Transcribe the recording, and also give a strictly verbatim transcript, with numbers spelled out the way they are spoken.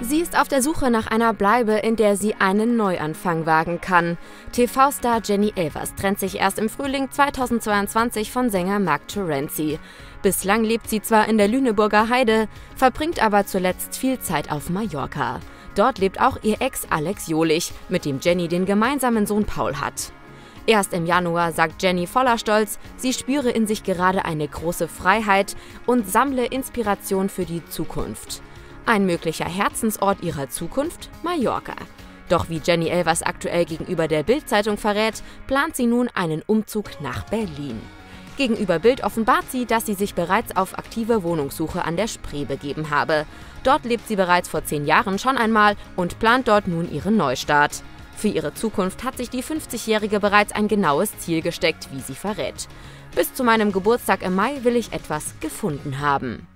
Sie ist auf der Suche nach einer Bleibe, in der sie einen Neuanfang wagen kann. T V-Star Jenny Elvers trennt sich erst im Frühling zweitausendzweiundzwanzig von Sänger Mark Terenzi. Bislang lebt sie zwar in der Lüneburger Heide, verbringt aber zuletzt viel Zeit auf Mallorca. Dort lebt auch ihr Ex Alex Jolich, mit dem Jenny den gemeinsamen Sohn Paul hat. Erst im Januar sagt Jenny voller Stolz, sie spüre in sich gerade eine große Freiheit und sammle Inspiration für die Zukunft. Ein möglicher Herzensort ihrer Zukunft? Mallorca. Doch wie Jenny Elvers aktuell gegenüber der Bild-Zeitung verrät, plant sie nun einen Umzug nach Berlin. Gegenüber Bild offenbart sie, dass sie sich bereits auf aktive Wohnungssuche an der Spree begeben habe. Dort lebt sie bereits vor zehn Jahren schon einmal und plant dort nun ihren Neustart. Für ihre Zukunft hat sich die fünfzigjährige bereits ein genaues Ziel gesteckt, wie sie verrät. Bis zu meinem Geburtstag im Mai will ich etwas gefunden haben.